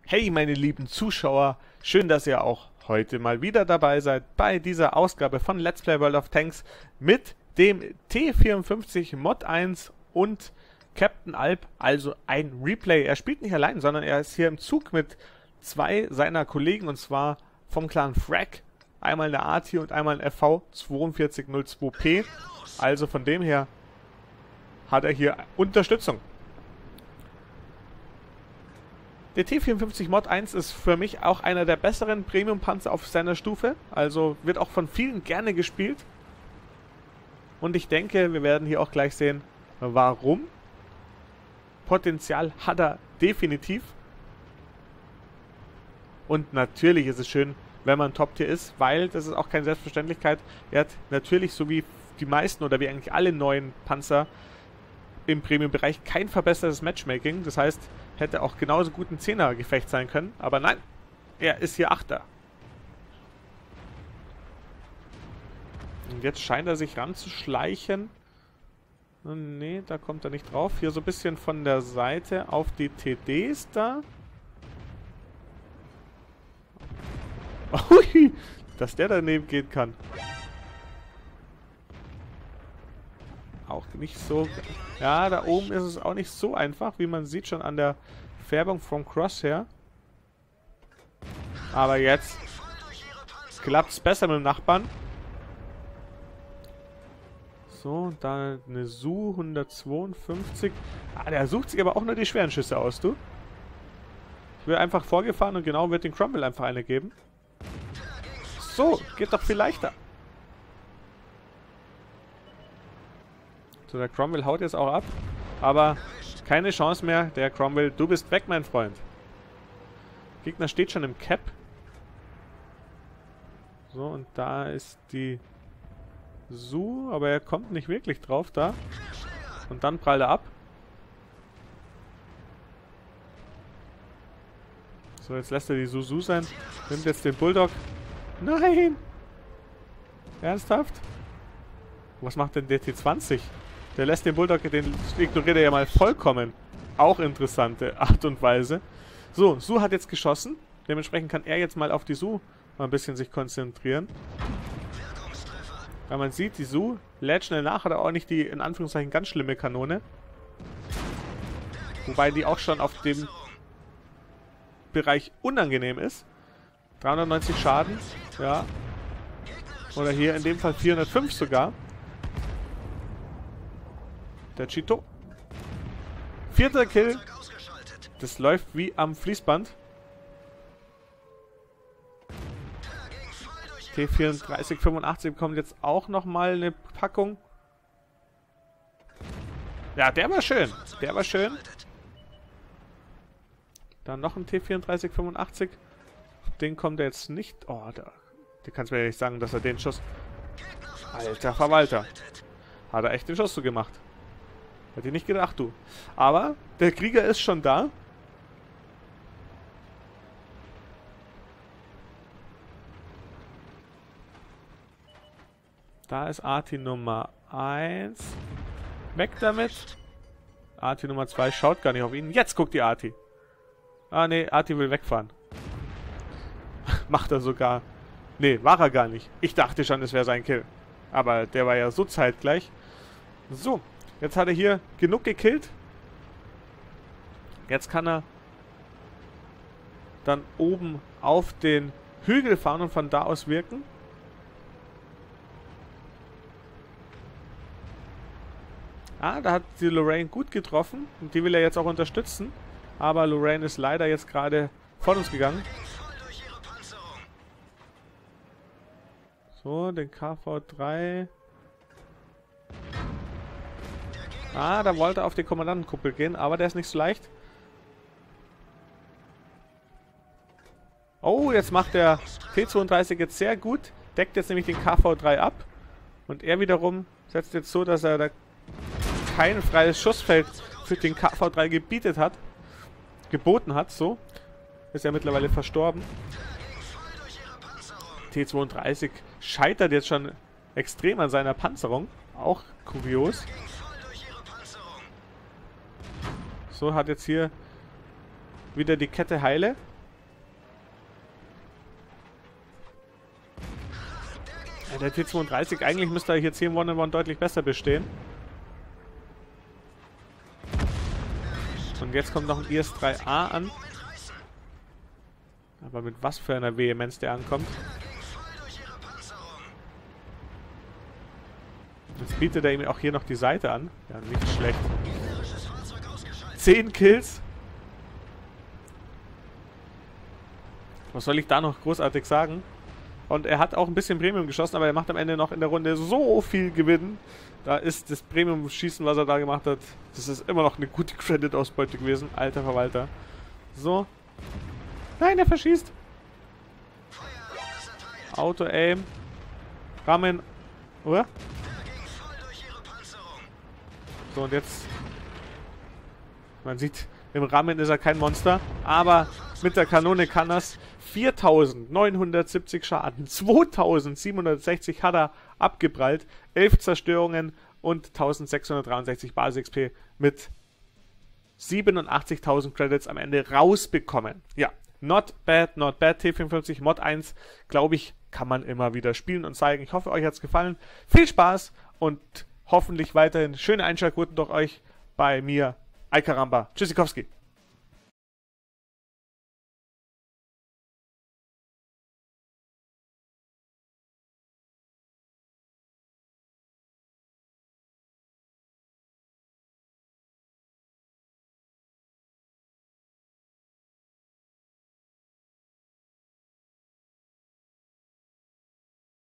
Hey meine lieben Zuschauer, schön, dass ihr auch heute mal wieder dabei seid bei dieser Ausgabe von Let's Play World of Tanks mit dem T54 Mod 1 und Captain Alp, also ein Replay. Er spielt nicht allein, sondern er ist hier im Zug mit zwei seiner Kollegen und zwar vom Clan Frag. Einmal eine AT und einmal ein FV 4202P. Also von dem her hat er hier Unterstützung. Der T54 Mod 1 ist für mich auch einer der besseren Premium-Panzer auf seiner Stufe. Also wird auch von vielen gerne gespielt. Und ich denke, wir werden hier auch gleich sehen, warum. Potenzial hat er definitiv. Und natürlich ist es schön, wenn man Top-Tier ist, weil das ist auch keine Selbstverständlichkeit. Er hat natürlich, so wie die meisten oder wie eigentlich alle neuen Panzer im Premium-Bereich, kein verbessertes Matchmaking. Das heißt, hätte auch genauso gut ein 10er-Gefecht sein können. Aber nein, er ist hier 8er. Und jetzt scheint er sich ranzuschleichen. Nee, da kommt er nicht drauf. Hier so ein bisschen von der Seite auf die TDs da. Ui, dass der daneben gehen kann. Auch nicht so... Ja, da oben ist es auch nicht so einfach, wie man sieht schon an der Färbung vom Crosshair. Aber jetzt klappt es besser mit dem Nachbarn. So, da eine Su 152. Ah, der sucht sich aber auch nur die schweren Schüsse aus, du. Ich will einfach vorgefahren und genau wird den Crumble einfach eine geben. So, geht doch viel leichter. So, der Cromwell haut jetzt auch ab. Aber keine Chance mehr. Der Cromwell, du bist weg, mein Freund. Der Gegner steht schon im Cap. So, und da ist die Su. Aber er kommt nicht wirklich drauf da. Und dann prallt er ab. So, jetzt lässt er die Su sein. Nimmt jetzt den Bulldog. Nein! Ernsthaft? Was macht denn der T20? Der lässt den Bulldog, den ignoriert er ja mal vollkommen. Auch interessante Art und Weise. So, Su hat jetzt geschossen. Dementsprechend kann er jetzt mal auf die Su mal ein bisschen sich konzentrieren. Weil man sieht, die Su lädt schnell nach, hat er auch nicht die, in Anführungszeichen, ganz schlimme Kanone. Wobei die auch schon auf dem Bereich unangenehm ist. 390 Schaden, ja. Oder hier in dem Fall 405 sogar. Der Cheeto. 4. Kill. Das läuft wie am Fließband. T3485 bekommt jetzt auch nochmal eine Packung. Ja, der war schön. Der war schön. Dann noch ein T3485. Den kommt er jetzt nicht. Oh, der kannst mir ja nicht sagen, dass er den Schuss... Alter Verwalter. Hat er echt den Schuss so gemacht. Hätte ich nicht gedacht, du. Aber der Krieger ist schon da. Da ist Arti Nummer 1. Weg damit. Arti Nummer 2 schaut gar nicht auf ihn. Jetzt guckt die Arti. Ah, nee, Arti will wegfahren. Macht er sogar. Nee, war er gar nicht. Ich dachte schon, es wäre sein Kill. Aber der war ja so zeitgleich. So, jetzt hat er hier genug gekillt. Jetzt kann er dann oben auf den Hügel fahren und von da aus wirken. Ah, da hat die Lorraine gut getroffen. Und die will er jetzt auch unterstützen. Aber Lorraine ist leider jetzt gerade von uns gegangen. So, den KV3. Ah, da wollte er auf die Kommandantenkuppel gehen, aber der ist nicht so leicht. Oh, jetzt macht der T32 jetzt sehr gut. Deckt jetzt nämlich den KV3 ab. Und er wiederum setzt jetzt so, dass er da kein freies Schussfeld für den KV3 geboten hat. So. Ist er mittlerweile verstorben. T32 scheitert jetzt schon extrem an seiner Panzerung. Auch kurios. So, hat jetzt hier wieder die Kette heile. Ja, der T32, eigentlich müsste er hier 10 One-on-One deutlich besser bestehen. Und jetzt kommt noch ein IS-3A an. Aber mit was für einer Vehemenz der ankommt. Jetzt bietet er ihm auch hier noch die Seite an. Ja, nicht schlecht. 10 Kills. Was soll ich da noch großartig sagen? Und er hat auch ein bisschen Premium geschossen, aber er macht am Ende noch in der Runde so viel Gewinn. Da ist das Premium-Schießen, was er da gemacht hat, das ist immer noch eine gute Credit-Ausbeute gewesen. Alter Verwalter. So. Nein, er verschießt. Auto-Aim. Rammen. Oder? So, und jetzt... Man sieht, im Rammen ist er kein Monster, aber mit der Kanone kann das. 4970 Schaden, 2760 hat er abgeprallt, 11 Zerstörungen und 1663 Basis-XP mit 87.000 Credits am Ende rausbekommen. Ja, not bad, not bad. T54 Mod 1, glaube ich, kann man immer wieder spielen und zeigen. Ich hoffe, euch hat es gefallen. Viel Spaß und hoffentlich weiterhin schöne Einschaltquoten durch euch bei mir, Alcaramba. Tschüssikowski.